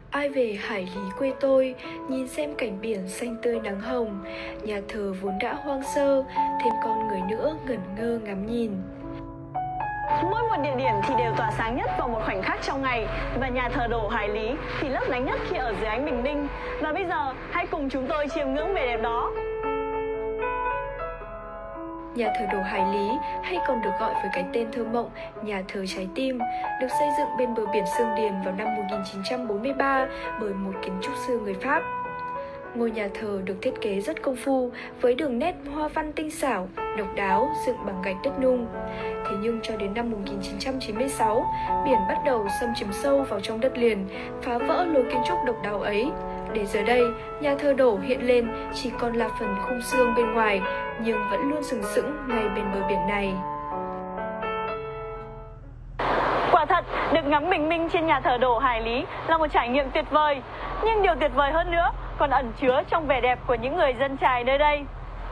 Ai về hải lý quê tôi, nhìn xem cảnh biển xanh tươi nắng hồng. Nhà thờ vốn đã hoang sơ, thêm con người nữa ngẩn ngơ ngắm nhìn. Mỗi một địa điểm thì đều tỏa sáng nhất vào một khoảnh khắc trong ngày. Và nhà thờ Đổ Hải Lý thì lấp lánh nhất khi ở dưới ánh bình minh. Và bây giờ hãy cùng chúng tôi chiêm ngưỡng vẻ đẹp đó. Nhà thờ Đổ Hải Lý, hay còn được gọi với cái tên thơ mộng Nhà thờ Trái Tim, được xây dựng bên bờ biển Sương Điền vào năm 1943 bởi một kiến trúc sư người Pháp. Ngôi nhà thờ được thiết kế rất công phu, với đường nét hoa văn tinh xảo, độc đáo, dựng bằng gạch đất nung. Thế nhưng cho đến năm 1996, biển bắt đầu xâm chiếm sâu vào trong đất liền, phá vỡ lối kiến trúc độc đáo ấy. Để giờ đây, nhà thờ Đổ hiện lên chỉ còn là phần khung xương bên ngoài, nhưng vẫn luôn sừng sững ngay bên bờ biển này. Quả thật, được ngắm bình minh trên nhà thờ Đổ Hải Lý là một trải nghiệm tuyệt vời. Nhưng điều tuyệt vời hơn nữa còn ẩn chứa trong vẻ đẹp của những người dân chài nơi đây.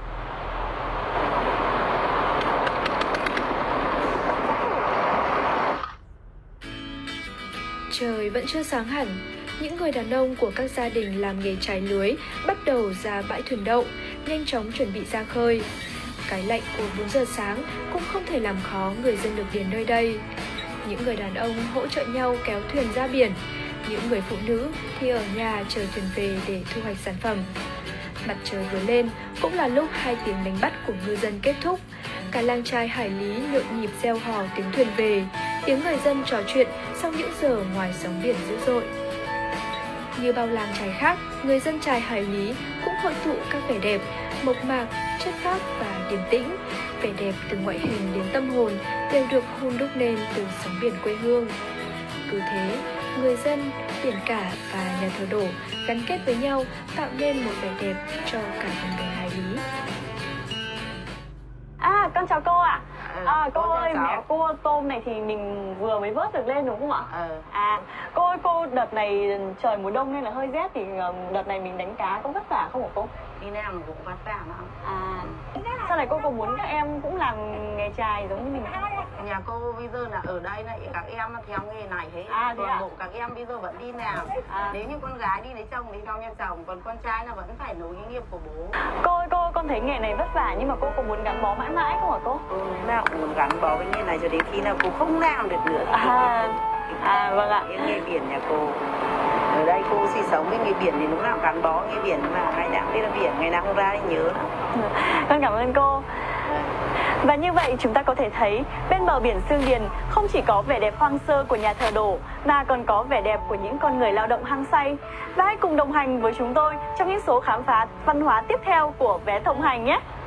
Trời vẫn chưa sáng hẳn, những người đàn ông của các gia đình làm nghề chài lưới bắt đầu ra bãi thuyền đậu, nhanh chóng chuẩn bị ra khơi. Cái lạnh của 4 giờ sáng cũng không thể làm khó người dân lược điền nơi đây. Những người đàn ông hỗ trợ nhau kéo thuyền ra biển, những người phụ nữ thì ở nhà chờ thuyền về để thu hoạch sản phẩm. Mặt trời vừa lên cũng là lúc 2 tiếng đánh bắt của ngư dân kết thúc. Cả làng chài Hải Lý nhộn nhịp reo hò tiếng thuyền về, tiếng người dân trò chuyện sau những giờ ngoài sóng biển dữ dội. Như bao làng chài khác, người dân chài Hải Lý cũng hội tụ các vẻ đẹp, mộc mạc, chất phác và điềm tĩnh. Vẻ đẹp từ ngoại hình đến tâm hồn đều được hun đúc nên từ sóng biển quê hương. Cứ thế, người dân, biển cả và nhà thờ Đổ gắn kết với nhau, tạo nên một vẻ đẹp cho cả con người Hải Lý. À, con chào cô ạ. Cô ơi, mẹ cô tôm này thì mình vừa mới vớt được lên đúng không ạ? Cô ơi, cô đợt này trời mùa đông nên là hơi rét thì đợt này mình đánh cá có vất vả không hả cô? Đi làm cũng vất vả lắm. Sau này cô có muốn các em cũng làm nghề chài giống như mình không? Nhà cô bây giờ là ở đây này, các em nó theo nghề này hết. Toàn bộ các em bây giờ vẫn đi làm. Nếu như con gái đi lấy chồng đi theo nhà chồng, còn con trai là vẫn phải nối cái nghiệp của bố. Cô ơi, con thấy nghề này vất vả nhưng mà cô có muốn gắn bó mãi mãi không hả cô? Nào cũng muốn gắn bó với nghề này cho đến khi nào cô không làm được nữa. Vâng ạ. Cái nghề biển nhà cô, ở đây cô sinh sống với nghề biển thì lúc nào gắn bó nghề biển, mà ngày nào đi ra biển, ngày nào không ra thì nhớ lắm. Con cảm ơn cô. Và như vậy chúng ta có thể thấy bên bờ biển Sương Điền không chỉ có vẻ đẹp hoang sơ của nhà thờ Đổ mà còn có vẻ đẹp của những con người lao động hăng say. Và hãy cùng đồng hành với chúng tôi trong những số khám phá văn hóa tiếp theo của Vé Thông Hành nhé.